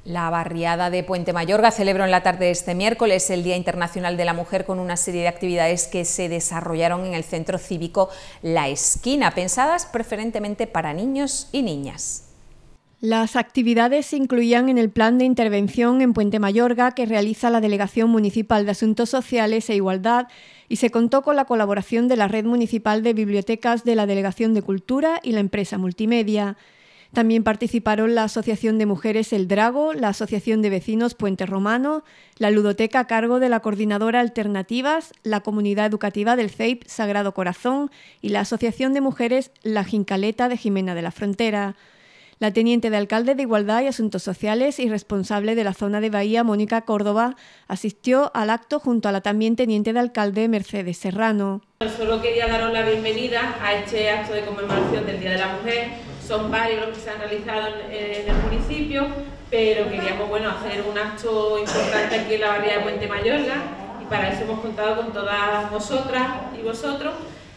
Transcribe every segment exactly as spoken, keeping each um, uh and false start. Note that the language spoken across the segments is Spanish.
La barriada de Puente Mayorga celebró en la tarde de este miércoles el Día Internacional de la Mujer con una serie de actividades que se desarrollaron en el centro cívico La Esquina, pensadas preferentemente para niños y niñas. Las actividades se incluían en el plan de intervención en Puente Mayorga que realiza la Delegación Municipal de Asuntos Sociales e Igualdad y se contó con la colaboración de la Red Municipal de Bibliotecas de la Delegación de Cultura y la empresa Multimedia. También participaron la Asociación de Mujeres El Drago, la Asociación de Vecinos Puente Romano, la Ludoteca a cargo de la Coordinadora Alternativas, la Comunidad Educativa del C E I P Sagrado Corazón y la Asociación de Mujeres La Gincaleta de Jimena de la Frontera. La teniente de alcalde de Igualdad y Asuntos Sociales y responsable de la zona de Bahía, Mónica Córdoba, asistió al acto junto a la también teniente de alcalde Mercedes Serrano. Solo quería daros la bienvenida a este acto de conmemoración del Día de la Mujer. Son varios los que se han realizado en el municipio, pero queríamos bueno, hacer un acto importante aquí en la barriada de Puente Mayorga y para eso hemos contado con todas vosotras y vosotros.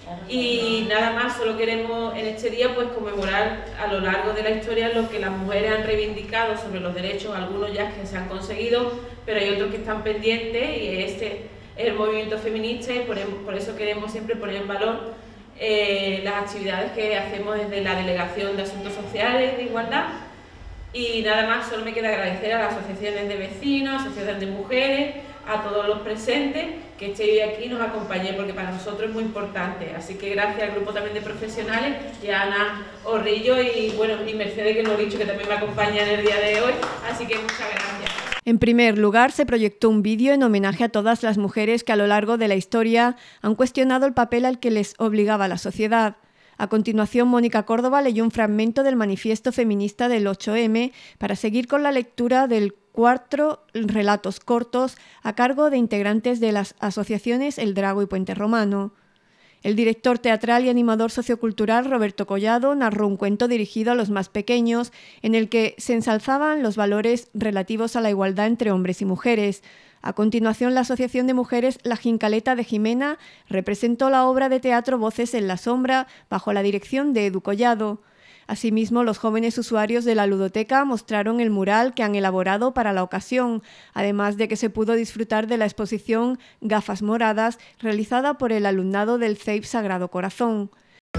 Y nada más, solo queremos en este día pues conmemorar a lo largo de la historia lo que las mujeres han reivindicado sobre los derechos, algunos ya que se han conseguido, pero hay otros que están pendientes y este es el movimiento feminista y por, por eso queremos siempre poner en valor eh, las actividades que hacemos desde la Delegación de Asuntos Sociales de Igualdad. Y nada más, solo me queda agradecer a las asociaciones de vecinos, asociaciones de mujeres, a todos los presentes que estéis hoy aquí y nos acompañéis porque para nosotros es muy importante. Así que gracias al grupo también de profesionales y a Ana Orrillo y, bueno, y Mercedes, que lo he dicho, que también me acompaña en el día de hoy. Así que muchas gracias. En primer lugar, se proyectó un vídeo en homenaje a todas las mujeres que a lo largo de la historia han cuestionado el papel al que les obligaba la sociedad. A continuación, Mónica Córdoba leyó un fragmento del manifiesto feminista del ocho eme para seguir con la lectura del cuatro relatos cortos a cargo de integrantes de las asociaciones El Drago y Puente Romano. El director teatral y animador sociocultural Roberto Collado narró un cuento dirigido a los más pequeños en el que se ensalzaban los valores relativos a la igualdad entre hombres y mujeres. A continuación, la Asociación de Mujeres La Gincaleta de Jimena representó la obra de teatro Voces en la Sombra bajo la dirección de Edu Collado. Asimismo, los jóvenes usuarios de la ludoteca mostraron el mural que han elaborado para la ocasión, además de que se pudo disfrutar de la exposición Gafas Moradas, realizada por el alumnado del C E I P Sagrado Corazón.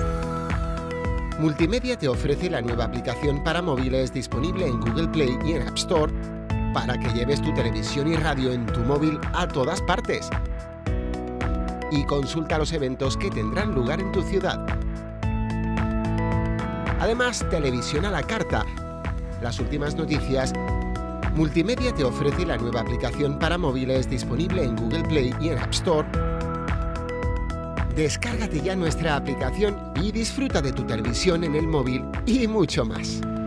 Multimedia te ofrece la nueva aplicación para móviles disponible en Google Play y en App Store para que lleves tu televisión y radio en tu móvil a todas partes. Y consulta los eventos que tendrán lugar en tu ciudad. Además, televisión a la carta, las últimas noticias. Multimedia te ofrece la nueva aplicación para móviles disponible en Google Play y en App Store. Descárgate ya nuestra aplicación y disfruta de tu televisión en el móvil y mucho más.